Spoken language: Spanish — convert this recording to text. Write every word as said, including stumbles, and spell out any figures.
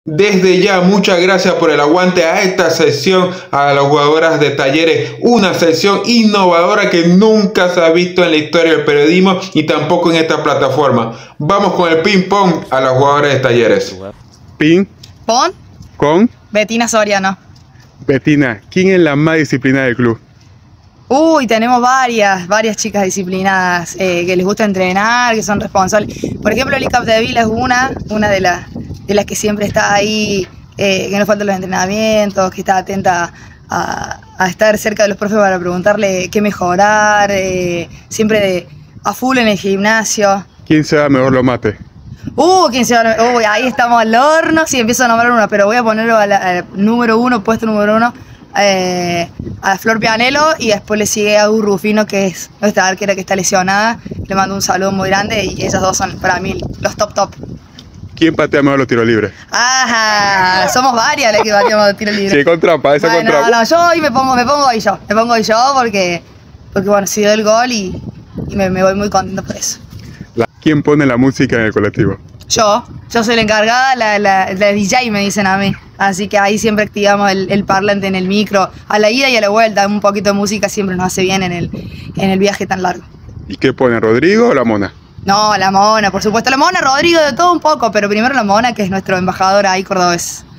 Desde ya, muchas gracias por el aguante a esta sesión, a las jugadoras de Talleres, una sesión innovadora que nunca se ha visto en la historia del periodismo y tampoco en esta plataforma. Vamos con el ping pong a las jugadoras de Talleres. Ping ¿Pon? con Betina Soriano. Betina. ¿Quién es la más disciplinada del club? Uy, tenemos varias, varias chicas disciplinadas eh, que les gusta entrenar, que son responsables. Por ejemplo, Eli Capdevila es una, una de, la, de las que siempre está ahí, eh, que no faltan los entrenamientos, que está atenta a, a estar cerca de los profes para preguntarle qué mejorar, eh, siempre de, a full en el gimnasio. ¿Quién se da mejor los mates? Uh, ¿quién se va a... Uy, ahí estamos al horno, sí, empiezo a nombrar una, pero voy a ponerlo al número uno, puesto número uno. Eh, a Flor Pianelo y después le sigue a Gus Rufino, que es nuestra arquera que está lesionada. Le mando un saludo muy grande y esas dos son para mí los top top. ¿Quién patea mejor los tiros libres? Ajá, somos varias las que bateamos los tiros libres. Sí, con trampa, esa bueno, con trampa. No, no, yo hoy me pongo, me pongo hoy yo, me pongo hoy yo porque, porque bueno, si doy el gol y, y me, me voy muy contento por eso. La, ¿Quién pone la música en el colectivo? Yo, yo soy la encargada, la, la, la D J me dicen a mí, así que ahí siempre activamos el, el parlante en el micro, a la ida y a la vuelta, un poquito de música siempre nos hace bien en el, en el viaje tan largo. ¿Y qué pone, Rodrigo o la Mona? No, la Mona, por supuesto, la Mona, Rodrigo, de todo un poco, pero primero la Mona, que es nuestro embajador ahí cordobés.